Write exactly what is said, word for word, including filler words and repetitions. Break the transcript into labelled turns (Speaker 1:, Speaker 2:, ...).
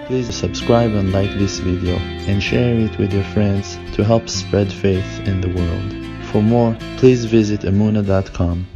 Speaker 1: Please subscribe and like this video and share it with your friends to help spread faith in the world. For more, please visit Emunah dot com.